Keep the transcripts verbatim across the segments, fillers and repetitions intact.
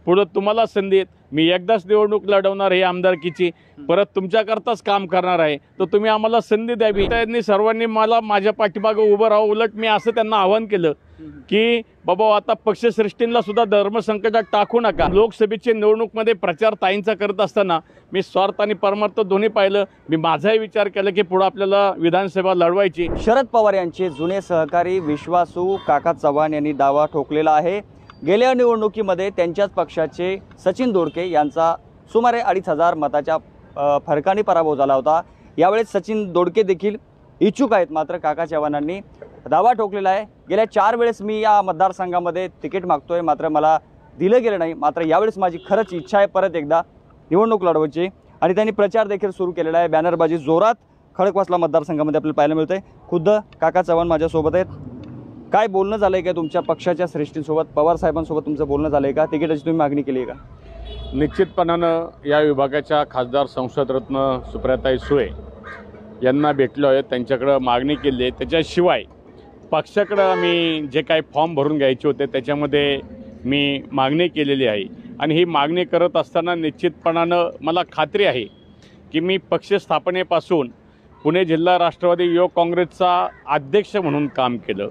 पुढे तुम्हाला संधी आहे, मी एकदाच निवडणूक लढवणार आहे आमदारकीची, परत तुमच्याकरताच काम करणार आहे, तर तुम्ही आम्हाला संधी द्यावी। त्यांनी सर्वांनी मला माझ्या पाठीमागे उभं राहावं। उलट मी असं त्यांना आवाहन केलं की बाबा आता पक्षश्रेष्ठींना सुद्धा धर्मसंकटात टाकू नका। लोकसभेची निवडणूकमध्ये प्रचार ताईंचा करत असताना मी स्वार्थ आणि परमार्थ दोन्ही पाहिलं। मी माझाही विचार केला की पुढे आपल्याला विधानसभा लढवायची। शरद पवार यांचे जुने सहकारी विश्वासू काका चव्हाण यांनी दावा ठोकलेला आहे। गेल्या निवडणुकीमध्ये त्यांच्याच पक्षाचे सचिन दोडके यांचा सुमारे अडीच हजार मताच्या फरकाने पराभव झाला होता। यावेळेस सचिन दोडके देखील इच्छुक आहेत, मात्र काका चव्हाणांनी दावा ठोकलेला आहे गेल्या चार वेळेस मी या मतदारसंघामध्ये तिकीट मागतोय, मात्र मला दिलं गेलं नाही। मात्र यावेळेस माझी खरंच इच्छा आहे परत एकदा निवडणूक लढवायची आणि त्यांनी प्रचार देखील सुरू केलेला आहे। बॅनरबाजी जोरात खडकवासला मतदारसंघामध्ये आपल्याला पाहायला मिळते। खुद्द काका चव्हाण माझ्यासोबत आहेत। काय बोलणं झालंय का तुमच्या पक्षाच्या श्रेष्ठींसोबत, पवार साहेबांसोबत तुमचं बोलणं झालंय का? तिकीटाची तुम्ही मागणी केली आहे का? निश्चितपणानं या विभागाच्या खासदार संसदरत्न सुप्रियाताई सुळे यांना भेटलो आहे, त्यांच्याकडे मागणी केली आहे। त्याच्याशिवाय पक्षाकडे आम्ही जे काही फॉर्म भरून घ्यायचे होते त्याच्यामध्ये मी मागणी केलेली आहे आणि ही मागणी करत असताना निश्चितपणानं मला खात्री आहे की मी पक्ष स्थापनेपासून पुणे जिल्हा राष्ट्रवादी युवक काँग्रेसचा अध्यक्ष म्हणून काम केलं,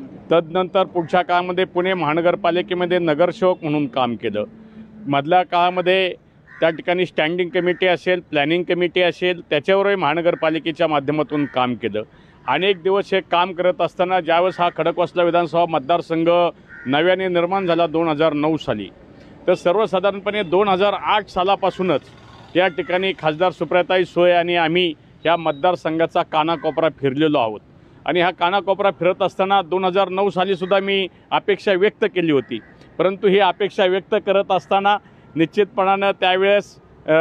तदनंतर पुढच्या काळामध्ये पुणे महानगरपालिकेमध्ये नगरसेवक म्हणून काम केलं, मधल्या काळामध्ये त्या ठिकाणी स्टँडिंग कमिटी असेल, प्लॅनिंग कमिटी असेल, त्याच्यावरही महानगरपालिकेच्या माध्यमातून काम केलं। अनेक दिवस हे काम करत असताना ज्यावेळेस हा खडकवासला विधानसभा मतदारसंघ नव्याने निर्माण झाला दोन हजार नऊ साली, तर सर्वसाधारणपणे दोन हजार आठ सालापासूनच या ठिकाणी खासदार सुप्रियाताई सुळे आणि आम्ही ह्या मतदारसंघाचा कानाकोपरा फिरलेलो आहोत। आणि हा कानाकोपरा फिरत असताना दोन हजार नऊ सालीसुद्धा मी अपेक्षा व्यक्त केली होती, परंतु ही अपेक्षा व्यक्त करत असताना निश्चितपणानं त्यावेळेस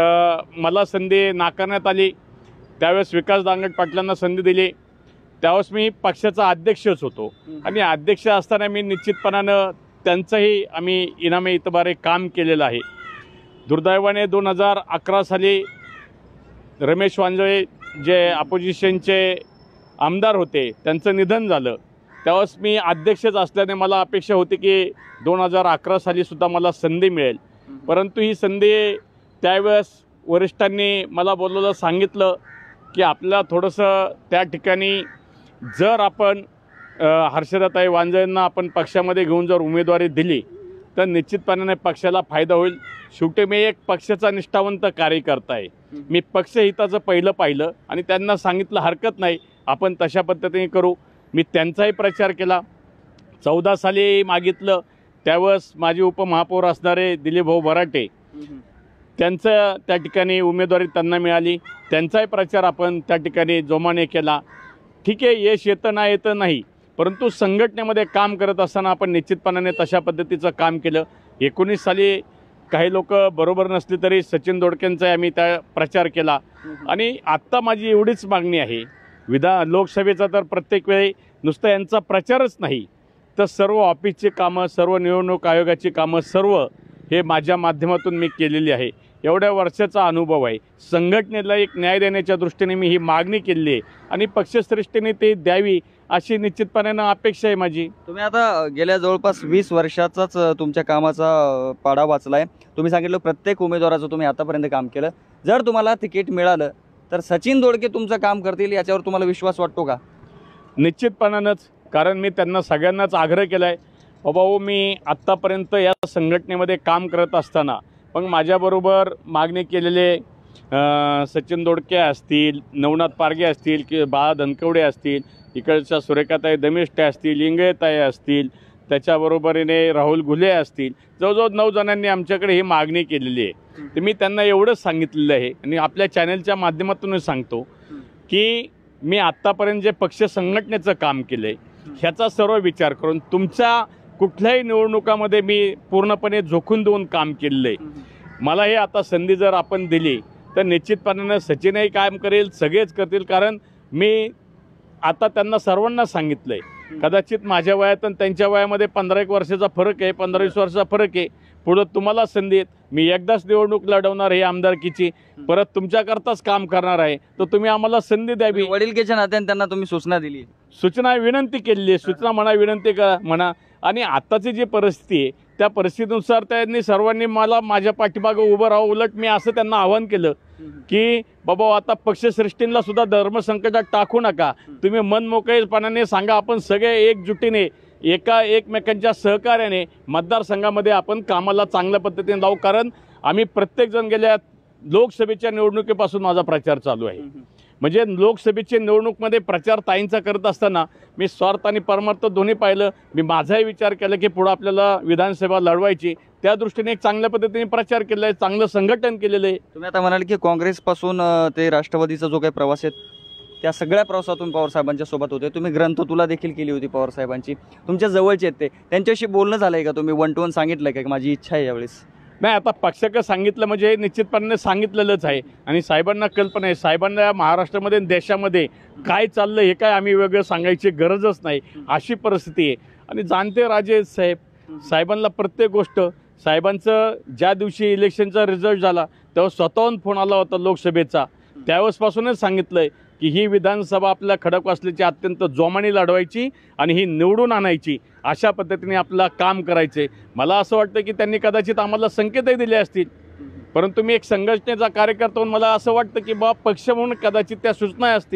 मला संधी नाकारण्यात आली। त्यावेळेस विकास दांगट पाटलांना संधी दिली, त्यावेळेस मी पक्षाचा अध्यक्षच होतो आणि अध्यक्ष असताना मी निश्चितपणानं त्यांचंही आम्ही इनामे इतबारे काम केलेलं आहे। दुर्दैवाने दोन हजार अकरा साली रमेश वांजळे जे अपोजिशनचे आमदार होते त्यांचं निधन झालं। त्यावेळेस मी अध्यक्षच असल्याने मला अपेक्षा होती की दोन हजार अकरा सालीसुद्धा मला संधी मिळेल, परंतु ही संधी त्यावेळेस वरिष्ठांनी मला बोलवलं, सांगितलं की आपल्याला थोडंसं त्या ठिकाणी जर आपण हर्षदाताई वांजळेंना आपण पक्षामध्ये घेऊन जर उमेदवारी दिली तर निश्चितपणाने पक्षाला फायदा होईल। शेवटी मी एक पक्षाचा निष्ठावंत कार्यकर्ता आहे, मी पक्षहिताचं पहिलं पाहिलं आणि त्यांना सांगितलं हरकत नाही आपण तशा पद्धतीने करू। मी त्यांचाही प्रचार केला। चौदा साली मागितलं, त्यावेळेस माझे उपमहापौर असणारे दिलीप भाऊ बराटे त्यांचं त्या ठिकाणी उमेदवारी त्यांना मिळाली, त्यांचाही प्रचार आपण त्या ठिकाणी जोमाने केला। ठीक आहे, यश येतं नाही येतं नाही, परंतु संघटनेमध्ये काम करत असताना आपण निश्चितपणाने तशा पद्धतीचं काम केलं। एकोणीस साली काही लोक बरोबर नसली तरी सचिन दोडकेंचा आम्ही त्या प्रचार केला आणि आत्ता माझी एवढीच मागणी आहे, विधान लोकसभेचा तर प्रत्येक वेळी नुसतं यांचा प्रचारच नाही तर सर्व ऑफिसची कामं, सर्व निवडणूक आयोगाची कामं सर्व हे माझ्या माध्यमातून मी केलेली आहे। एवढ्या वर्षाचा अनुभव आहे, संघटनेला एक न्याय देण्याच्या दृष्टीने मी ही मागणी केली आहे आणि पक्षश्रेष्ठीने ते द्यावी अशी निश्चितपणे अपेक्षा आहे माझी। तुम्ही आता गेल्या जवळपास वीस वर्षाचाच तुमच्या कामाचा पाढा वाचलाय। तुम्ही सांगितलं प्रत्येक उमेदवाराचं तुम्ही आतापर्यंत काम केलं, जर तुम्हाला तिकीट मिळालं तर सचिन दोडके तुमचं काम करतील याच्यावर तुम्हाला विश्वास वाटतो का? निश्चितपणानंच, कारण मी त्यांना सगळ्यांनाच आग्रह केला आहे, बाबा मी आत्तापर्यंत या संघटनेमध्ये काम करत असताना पण माझ्याबरोबर मागणी केलेले सचिन दोडके असतील, नवनाथ पारगे असतील, की बाळा धनकवडे असतील, इकडच्या सुरेखाताई दमिष्टे असतील, इंगळेताई असतील, त्याच्याबरोबरीने राहुल घुले असतील, जवळजवळ नऊ जणांनी आमच्याकडे ही मागणी केलेली आहे। तर मी त्यांना एवढंच सांगितलेलं आहे आणि आपल्या चॅनलच्या माध्यमातूनच सांगतो की मी आत्तापर्यंत जे पक्ष संघटनेचं काम केलं आहे ह्याचा सर्व विचार करून तुमच्या कुठल्याही निवडणुकामध्ये मी पूर्णपणे झोकून देऊन काम केलेलं आहे। मला हे आता संधी जर आपण दिली तर निश्चितपणाने सचिनही काम करेल, सगळेच करतील, कारण मी आता त्यांना सर्वांना सांगितलं आहे। कदाचित माझ्या वयात आणि त्यांच्या वयामध्ये पंधरा एक वर्षाचा फरक आहे, पंधरा वीस वर्षाचा फरक आहे। पुढे तुम्हाला संधी आहे, मी एकदाच निवडणूक लढवणार आहे आमदारकीची, परत तुमच्याकरताच काम करणार आहे, तर तुम्ही आम्हाला संधी द्यावी। वडीलकीच्या नात्याने त्यांना तुम्ही सूचना दिली, सूचना विनंती केलेली आहे, सूचना म्हणा विनंती का म्हणा, आणि आत्ताची जी परिस्थिती आहे त्या परिस्थितीनुसार त्यांनी सर्वांनी मला माझ्या पाठीमागं उभं राहावं. उलट मी असं त्यांना आवाहन केलं की बाबा आता पक्षश्रेष्ठींना सुद्धा धर्मसंकटात टाकू नका, तुम्ही मनमोकळेपणाने सांगा, आपण सगळे एकजुटीने एका एकमेकांच्या सहकार्याने मतदारसंघामध्ये आपण कामाला चांगल्या पद्धतीने लावू. कारण आम्ही प्रत्येकजण गेल्या लोकसभेच्या निवडणुकीपासून माझा प्रचार चालू आहे. म्हणजे लोकसभेच्या निवडणूकमध्ये प्रचार ताईंचा करत असताना मी स्वार्थ आणि परमार्थ दोन्ही पाहिलं. मी माझाही विचार केला की पुढं आपल्याला विधानसभा लढवायची, त्या दृष्टीने एक चांगल्या पद्धतीने प्रचार केला आहे, चांगलं संघटन केलेलं आहे. तुम्ही आता म्हणाल की काँग्रेसपासून अ, ते राष्ट्रवादीचा जो काही प्रवास आहे त्या सगळ्या प्रवासातून पवारसाहेबांच्या सोबत होते. तुम्ही ग्रंथ तुला देखील केली होती पवारसाहेबांची, तुमच्या जवळचे आहेत ते, त्यांच्याशी बोलणं झालं आहे का? तुम्ही वन टू वन सांगितलं का की माझी इच्छा आहे यावेळेस? नाही, आता पक्षाचं सांगितलं म्हणजे निश्चितपणे सांगितलेलंच आहे आणि साहेबांना कल्पना आहे. साहेबांना या महाराष्ट्रामध्ये देशामध्ये काय चाललं हे काय आम्ही वेगळं सांगायची गरजच नाही, अशी परिस्थिती आहे. आणि जाणते राजे साहेब, साहेबांना प्रत्येक गोष्ट, साहेबांचं ज्या दिवशी इलेक्शनचा रिझल्ट झाला तेव्हा स्वतःहून फोन आला होता लोकसभेचा, त्यावेळेसपासूनच सांगितलं आहे की ही विधानसभा आपल्या खडकवासल्याची अत्यंत जोमाने लढवायची आणि ही निवडून आणायची, अशा पद्धतीने आपलं काम करायचे. मला असं वाटतं की त्यांनी कदाचित आम्हाला संकेतही दिले असतील, परंतु मी एक संघटनेचा कार्यकर्ता म्हणून मला असं वाटतं की बा पक्ष म्हणून कदाचित त्या सूचना असतील.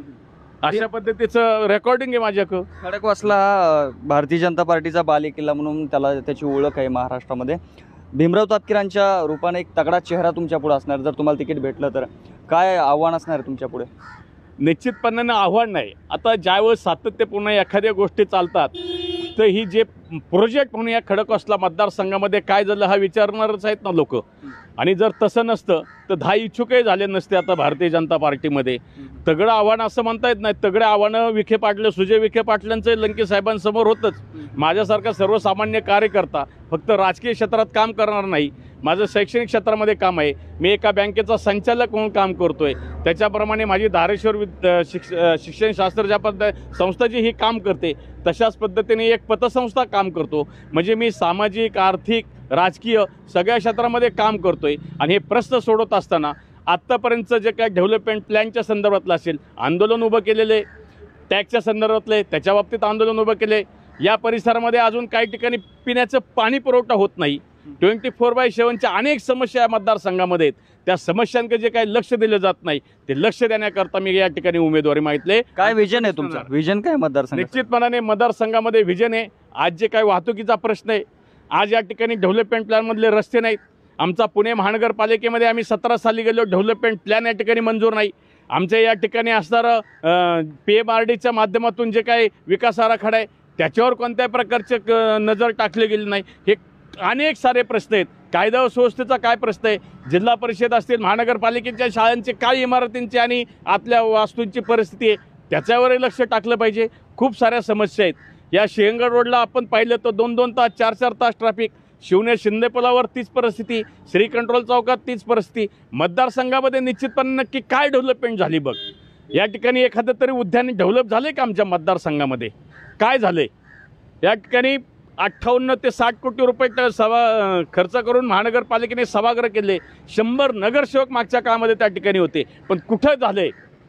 अशा पद्धतीचं रेकॉर्डिंग आहे माझ्याकडं. खडकवासला हा भारतीय जनता पार्टीचा बालेकिल्ला म्हणून त्याला त्याची ओळख आहे महाराष्ट्रामध्ये. भीमराव तापकीरांच्या रूपाने एक तगडा चेहरा तुमच्या पुढे असणार, जर तुम्हाला तिकीट भेटलं तर काय आव्हान असणार आहे तुमच्या पुढे? निश्चितपणाने आव्हान नाही. आता ज्यावेळेस सातत्यपूर्ण एखाद्या गोष्टी चालतात तर ही जे प्रोजेक्ट म्हणून या खडकवासला मतदारसंघामध्ये काय झालं हा विचारणारच आहेत ना लोक. आणि जर तसं नसतं तर दहा इच्छुकही झाले नसते आता भारतीय जनता पार्टीमध्ये. तगडं आव्हान असं म्हणता येत नाही. तगडे आव्हानं विखे पाटील, सुजय विखे पाटलांचं लंके साहेबांसमोर होतंच. माझ्यासारखा सर्वसामान्य कार्यकर्ता फक्त राजकीय क्षेत्रात काम करणार नाही, माझं शैक्षणिक क्षेत्रामध्ये काम आहे. मी एका बँकेचा संचालक म्हणून काम करतोय, त्याच्याप्रमाणे माझी धारेश्वर विद शिक्ष शिक्षणशास्त्र ज्या पद्धती संस्था जी ही काम करते तशाच पद्धतीने एक पतसंस्था काम करतो. म्हणजे मी सामाजिक, आर्थिक, राजकीय सगळ्या क्षेत्रामध्ये काम करतोय. आणि हे प्रश्न सोडवत असताना आत्तापर्यंतचं जे काय डेव्हलपमेंट प्लॅनच्या संदर्भातलं असेल, आंदोलन उभं केलेले, टॅक्सच्या संदर्भातले त्याच्या बाबतीत आंदोलन उभं केले. या परिसरामध्ये अजून काही ठिकाणी पिण्याचं पाणी पुरवठा होत नाही. ट्वेंटी फोर बाय सेवनच्या अनेक समस्या या मतदारसंघामध्ये आहेत. त्या समस्यांकडे जे काही लक्ष दिलं जात नाही ते लक्ष देण्याकरता मी या ठिकाणी उमेदवारी मागितले. काय विजन आहे तुमचं? विजन काय मतदारसंघ? निश्चितपणाने मतदारसंघामध्ये विजन आहे. आज जे काही वाहतुकीचा प्रश्न आहे, आज या ठिकाणी डेव्हलपमेंट प्लॅनमधले रस्ते नाहीत. आमचा पुणे महानगरपालिकेमध्ये आम्ही सतरा साली गेलो, डेव्हलपमेंट प्लॅन या ठिकाणी मंजूर नाही. आमच्या या ठिकाणी असणारं पी एम आर डीच्या माध्यमातून जे काही विकास आराखडा आहे त्याच्यावर कोणत्याही प्रकारचे नजर टाकली गेली नाही. हे अनेक सारे प्रश्न आहेत. कायदा व सुव्यवस्थेचा काय प्रश्न आहे, जिल्हा परिषद असतील, महानगरपालिकेच्या शाळांचे काय इमारतींची आणि आतल्या वास्तूंची परिस्थिती आहे त्याच्यावरही लक्ष टाकलं पाहिजे. खूप साऱ्या समस्या आहेत. या सिंहगड रोडला आपण पाहिलं तर दोन दोन तास चार चार तास ट्रॅफिक. शिवने शिंदे पुलावर तीच परिस्थिती, श्री कंट्रोल चौकात तीच परिस्थिती. मतदारसंघामध्ये निश्चितपणे नक्की काय डेव्हलपमेंट झाली बघ. या ठिकाणी एखादं तरी उद्यान डेव्हलप झाले का आमच्या मतदारसंघामध्ये? काय झाले? या ठिकाणी अठ्ठावन्न ते साठ कोटी रुपये सभा खर्च करून महानगरपालिकेने सभागृह केले. शंभर नगरसेवक मागच्या काळामध्ये त्या ठिकाणी होते, पण कुठं झाले?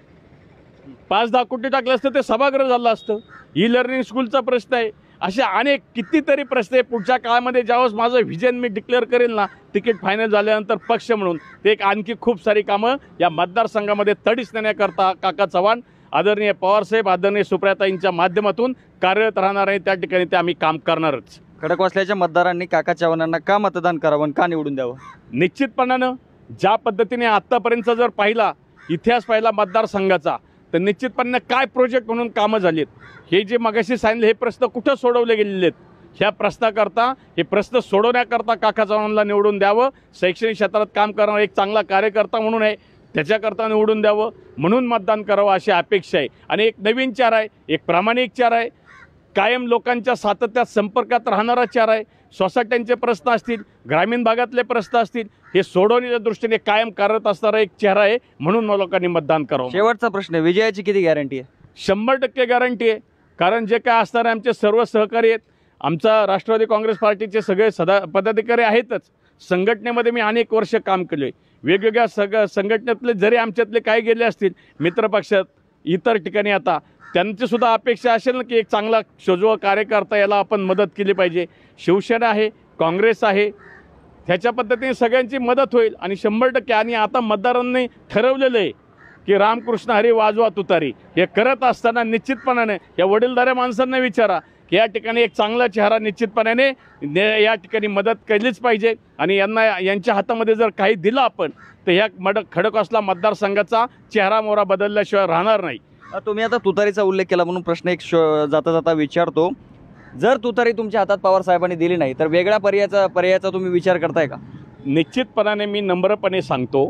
पाच दहा कोटी टाकले असतं ते सभागृह झालं असतं. ई लर्निंग स्कूलचा प्रश्न आहे. असे अनेक कितीतरी प्रश्न आहे. पुढच्या काळामध्ये ज्यावेळेस माझं व्हिजन मी डिक्लेअर करेल ना, तिकीट फायनल झाल्यानंतर पक्ष म्हणून, ते एक आणखी खूप सारी कामं या मतदारसंघामध्ये तडीस नेण्याकरता काका चव्हाण, आदरणीय पवारसाहेब, आदरणीय सुप्रियाताईंच्या माध्यमातून कार्यरत राहणार आहे. त्या ठिकाणी ते आम्ही काम करणारच. खडकवासल्याच्या मतदारांनी काका चव्हाणांना का मतदान करावं, का निवडून द्यावं? निश्चितपणानं ज्या पद्धतीने आत्तापर्यंत जर पाहिला इतिहास पाहिला मतदारसंघाचा, तर निश्चितपणे काय प्रोजेक्ट म्हणून कामं झालीत, हे जे मगाशी सांगितले हे प्रश्न कुठं सोडवले गेलेले आहेत, ह्या प्रश्नाकरता, हे प्रश्न सोडवण्याकरता काका चव्हाणांना निवडून द्यावं. शैक्षणिक क्षेत्रात काम करणारा एक चांगला कार्यकर्ता म्हणून आहे, त्याच्याकरता निवडून द्यावं, म्हणून मतदान करावं अशी अपेक्षा आहे. आणि एक नवीन चार आहे, एक प्रामाणिक चार आहे, कायम लोकांच्या सातत्यात संपर्कात राहणारा चार आहे. सोसायट्यांचे प्रश्न असतील, ग्रामीण भागातले प्रश्न असतील, हे सोडवण्याच्या दृष्टीने कायम कार्यरत असणारा एक चेहरा आहे, म्हणून मला लोकांनी मतदान करावं. शेवटचा प्रश्न, विजयाची किती गॅरंटी आहे? शंभर टक्के गॅरंटी आहे. कारण जे काय असणारे आमचे सर्व सहकारी आहेत, आमचा राष्ट्रवादी काँग्रेस पार्टीचे सगळे सदा पदाधिकारी आहेतच. संघटनेमध्ये मी अनेक वर्ष काम केलं आहे. वेगवेगळ्या सग संघटनेतले जरी आमच्यातले काही गेले असतील मित्रपक्षात, इतर ठिकाणी, आता त्यांचीसुद्धा अपेक्षा असेल ना की एक चांगला सजोवा कार्यकर्ता याला आपण मदत केली पाहिजे. शिवसेना आहे, काँग्रेस आहे, ह्याच्या पद्धतीने सगळ्यांची मदत होईल. आणि शंभर टक्के आणि आता मतदारांनी ठरवलेलं आहे की रामकृष्ण हरी वाजवा तुतारी. हे करत असताना निश्चितपणाने या वडीलधाऱ्या माणसांना विचारा की या ठिकाणी एक चांगला चेहरा निश्चितपणाने ने या ठिकाणी मदत केलीच पाहिजे. आणि यांना यांच्या हातामध्ये जर काही दिलं आपण तर ह्या मड खडकवासला मतदारसंघाचा चेहरा मोहरा बदलल्याशिवाय राहणार नाही. तुम्ही आता तुतारीचा उल्लेख केला म्हणून प्रश्न एक जाता जाता विचारतो. जर तुतारी तुमच्या हातात पवार साहेबांनी दिली नाही तर वेगळ्या पर्यायाचा पर्यायाचा तुम्ही विचार करताय का? निश्चितपणाने मी नम्रपणे सांगतो,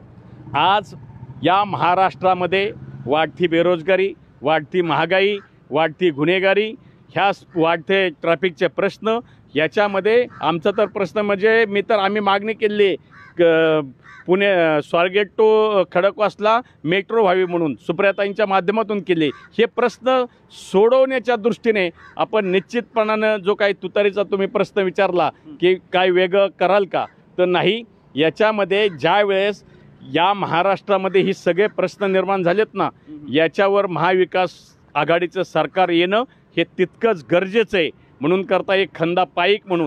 आज या महाराष्ट्रामध्ये वाढती बेरोजगारी, वाढती महागाई, वाढती गुन्हेगारी, ह्या वाढते ट्रॅफिकचे प्रश्न, याच्यामध्ये आमचा तर प्रश्न म्हणजे मी तर आम्ही मागणी केली आहे पुणे स्वारगेट टू खडकवासला मेट्रो व्हावी म्हणून सुप्रियाताईंच्या माध्यमातून केले. हे प्रश्न सोडवण्याच्या दृष्टीने आपण निश्चितपणानं जो काही तुतारीचा तुम्ही प्रश्न विचारला की काय वेगळं कराल का, तर नाही. याच्यामध्ये ज्या वेळेस या महाराष्ट्रामध्ये ही सगळे प्रश्न निर्माण झालेत ना, याच्यावर महाविकास आघाडीचं सरकार येणं हे तितकंच गरजेचं आहे. म्हणून करता एक खंदा पाईक म्हणून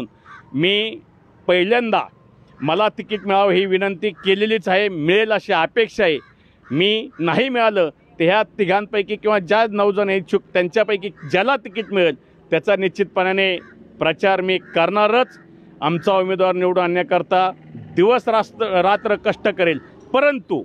मी पहिल्यांदा मला तिकीट मिळावं ही विनंती केलेलीच आहे, मिळेल अशी अपेक्षा आहे. मी नाही मिळालं तर ह्या तिघांपैकी किंवा ज्या नऊ जण इच्छुक त्यांच्यापैकी ज्याला तिकीट मिळेल त्याचा निश्चितपणाने प्रचार मी करणारच. आमचा उमेदवार निवडून आणण्याकरता दिवस रास्त रात्र कष्ट करेल. परंतु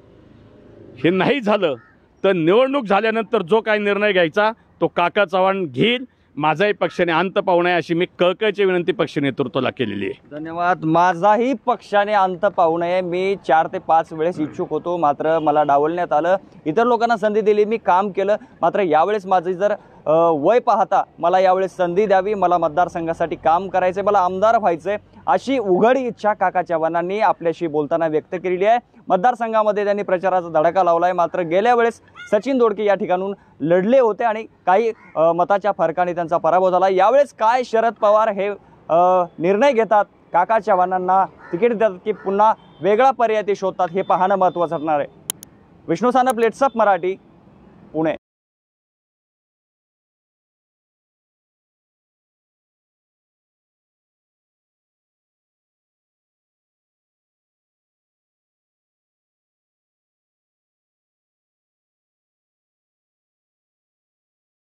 हे नाही झालं तर निवडणूक झाल्यानंतर जो काही निर्णय घ्यायचा तो काका चव्हाण घेईल. माझाही पक्षाने अंत पाहू नये अशी मी कळकळीची विनंती पक्ष नेतृत्वाला केलेली आहे. धन्यवाद. माझाही पक्षाने अंत पाहू नये. मी चार ते पाच वेळेस इच्छुक होतो, मात्र मला डावलण्यात आलं. इतर लोकांना संधी दिली, मी काम केलं. मात्र यावेळेस माझी जर वय पाहता मला यावेळेस संधी द्यावी, मला मतदारसंघासाठी काम करायचं, मला आमदार व्हायचं अशी उघड इच्छा काका चव्हाणांनी आपल्याशी बोलताना व्यक्त केलेली आहे. मतदारसंघामध्ये त्यांनी प्रचाराचा धडाका लावला आहे. मात्र गेल्या वेळेस सचिन दोडके या ठिकाणून लढले होते आणि काही मताच्या फरकाने त्यांचा पराभव झाला. यावेळेस काय शरद पवार हे निर्णय घेतात, काका चव्हाणांना तिकीट देतात की पुन्हा वेगळा पर्याय ते शोधतात, हे पाहणं महत्त्वाचं ठरणार आहे. विष्णू सानप, लेट्सअप मराठी, पुणे.